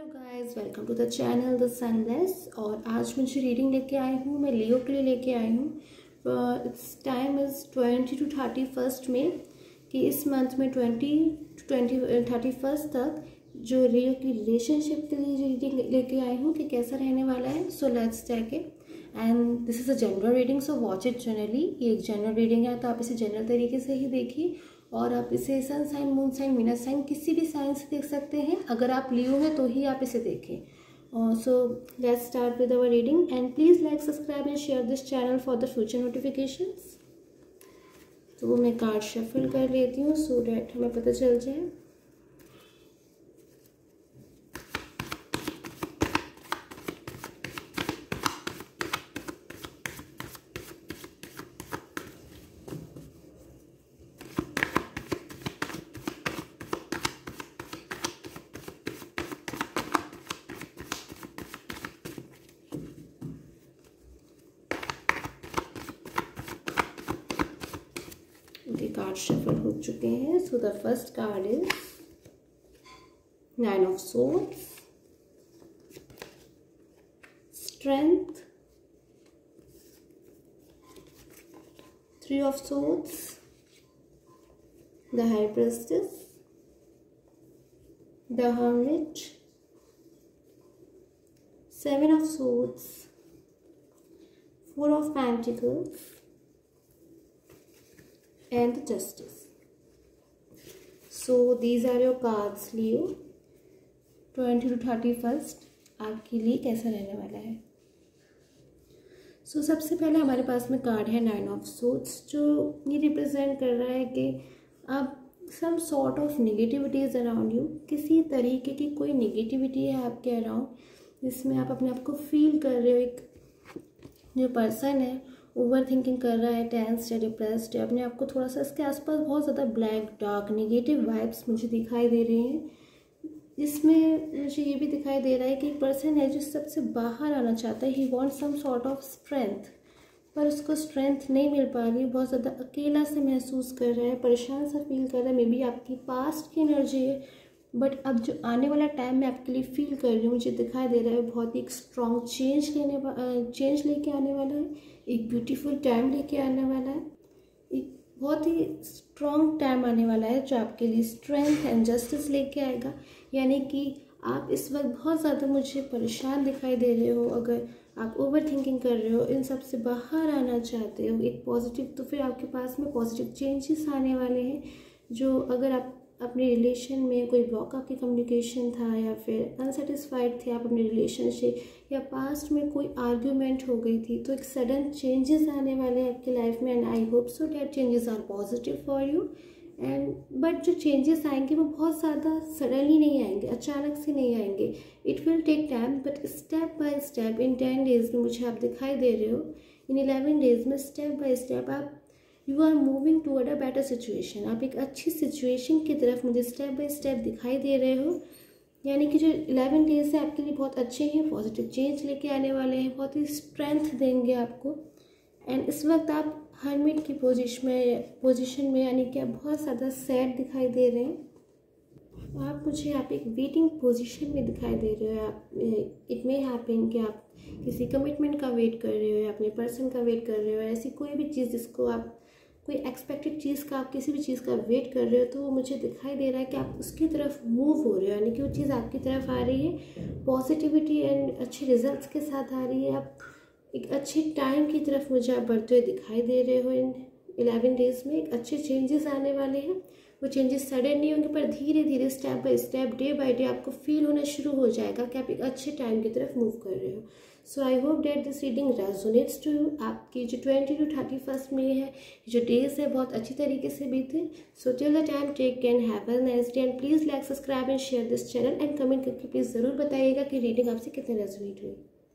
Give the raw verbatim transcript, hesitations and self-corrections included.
Guys, welcome to the channel the Sunless. और आज मैं जो रीडिंग लेके आई हूँ मैं लियो के लिए लेके आई हूँ। It's time is twenty two thirty first में कि इस मंथ में twenty two twenty thirty first तक जो लियो की रिलेशनशिप के लिए जो रीडिंग लेके आई हूँ कि कैसा रहने वाला है। So let's take it and this is a general reading, so watch it generally. ये एक जनरल रीडिंग है तो आप इसे जनरल तरीके से ही देखिए और आप इसे sun sign, moon sign, Venus sign किसी भी साइन से देख सकते हैं। अगर आप लियो हैं तो ही आप इसे देखें। So let's start with our reading and please like, subscribe and share this channel for the future notifications. तो वो मैं कार्ड शफल कर लेती हूँ सो डैट हमें पता चल जाए। कार्ड शफल हो चुके हैं। So the first card is nine of swords, strength, three of swords, the high priestess, the hermit, seven of swords, four of pentacles and the justice. So these are your cards Leo. Twenty two thirty first आपके लिए कैसा रहने वाला है। सो so, सबसे पहले हमारे पास में कार्ड है नाइन ऑफ सोर्ड्स, जो ये रिप्रेजेंट कर रहा है कि आप some sort of negativity is around you. किसी तरीके की कोई नेगेटिविटी है आपके अराउंड जिसमें आप अपने आप को फील कर रहे हो। एक जो पर्सन है ओवर थिंकिंग कर रहा है, टेंस्ड है, डिप्रेस्ड है, अपने आप को थोड़ा सा इसके आसपास बहुत ज़्यादा ब्लैक डार्क नेगेटिव वाइब्स मुझे दिखाई दे रहे हैं। जिसमें मुझे ये भी दिखाई दे रहा है कि एक पर्सन है जो सबसे बाहर आना चाहता है। He want some sort of strength, पर उसको स्ट्रेंथ नहीं मिल पा रही। बहुत ज़्यादा अकेला से महसूस कर रहा है, परेशान सा फील कर रहा है। मे बी आपकी पास्ट की एनर्जी है, बट अब जो आने वाला टाइम मैं आपके लिए फील कर रही हूँ मुझे दिखाई दे रहा है बहुत ही एक स्ट्रॉन्ग चेंज लेने चेंज लेके आने वाला है। एक ब्यूटीफुल टाइम लेके आने वाला है। एक बहुत ही स्ट्रॉन्ग टाइम आने वाला है जो आपके लिए स्ट्रेंथ एंड जस्टिस लेके आएगा। यानी कि आप इस वक्त बहुत ज़्यादा मुझे परेशान दिखाई दे रहे हो। अगर आप ओवर थिंकिंग कर रहे हो, इन सब से बाहर आना चाहते हो एक पॉजिटिव, तो फिर आपके पास में पॉजिटिव चेंजेस आने वाले हैं। जो अगर आप अपने रिलेशन में कोई ब्लॉक आपकी कम्युनिकेशन था या फिर अनसेटिस्फाइड थे आप अपने रिलेशन से, या पास्ट में कोई आर्ग्यूमेंट हो गई थी, तो एक सडन चेंजेस आने वाले हैं आपकी लाइफ में। And I hope so that changes are positive for you. And but जो चेंजेस आएंगे वो बहुत ज़्यादा सडनली नहीं आएंगे, अचानक से नहीं आएंगे। It will take time, but step by step in ten days में मुझे आप दिखाई दे रहे हो। इन इलेवन डेज में स्टेप बाय स्टेप आप you are moving toward a better situation. आप एक अच्छी सिचुएशन की तरफ मुझे स्टेप बाय स्टेप दिखाई दे रहे हो। यानी कि जो इलेवन डेज है आपके लिए बहुत अच्छे हैं, पॉजिटिव चेंज लेके आने वाले हैं, बहुत ही स्ट्रेंथ देंगे आपको। एंड इस वक्त आप हर्मिट की पोजिशन में पोजिशन में यानी कि आप बहुत ज़्यादा सैड दिखाई दे रहे हैं। आप मुझे आप एक वेटिंग पोजीशन में दिखाई दे रहे हो। आप इट मे हैपन कि आप किसी कमिटमेंट का वेट कर रहे हो या अपने पर्सन का वेट कर रहे हो। ऐसी कोई भी चीज़ जिसको आप कोई एक्सपेक्टेड चीज़ का आप किसी भी चीज़ का वेट कर रहे हो, तो वो मुझे दिखाई दे रहा है कि आप उसकी तरफ मूव हो रहे हो। यानी कि वो चीज़ आपकी तरफ आ रही है, पॉजिटिविटी एंड अच्छे रिजल्ट्स के साथ आ रही है। आप एक अच्छे टाइम की तरफ मुझे आप बढ़ते हुए दिखाई दे रहे हो। इन इलेवन डेज में एक अच्छे चेंजेस आने वाले हैं। वो चेंजेस सडन नहीं होंगे, पर धीरे धीरे step by step, day by day आपको फील होना शुरू हो जाएगा कि आप एक अच्छे टाइम की तरफ मूव कर रहे हो। So I hope that this reading resonates to you. आपकी जो ट्वेंटी टू थर्टी फर्स्ट में है जो डेज है बहुत अच्छी तरीके से बीते। So till the time take care, have a nice day and please like, subscribe and share this channel and comment करके प्लीज़ ज़रूर बताइएगा कि रीडिंग आपसे कितने रेजोनेट हुई।